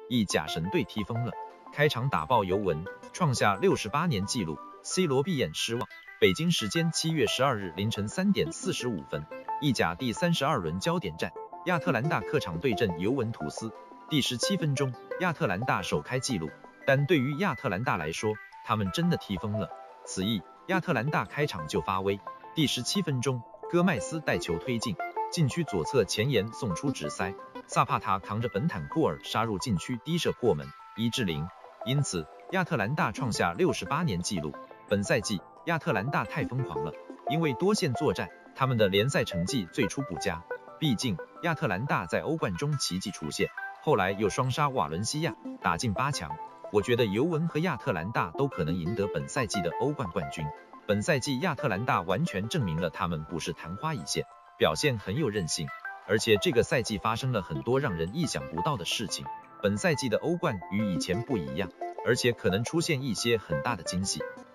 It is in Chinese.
意甲神队踢疯了，开场打爆尤文，创下68年纪录 ，C 罗闭眼失望。北京时间7月12日凌晨3点45分，意甲第32轮焦点战，亚特兰大客场对阵尤文图斯。第17分钟，亚特兰大首开纪录，但对于亚特兰大来说，他们真的踢疯了。此役，亚特兰大开场就发威。第17分钟，戈麦斯带球推进，禁区左侧前沿送出直塞，萨帕塔扛着本坦库尔杀入禁区低射破门，1-0。因此，亚特兰大创下68年纪录。本赛季，亚特兰大太疯狂了，因为多线作战，他们的联赛成绩最初不佳。毕竟，亚特兰大在欧冠中奇迹出现，后来又双杀瓦伦西亚，打进8强。我觉得尤文和亚特兰大都可能赢得本赛季的欧冠冠军。本赛季亚特兰大完全证明了他们不是昙花一现，表现很有韧性，而且这个赛季发生了很多让人意想不到的事情。本赛季的欧冠与以前不一样，而且可能出现一些很大的惊喜。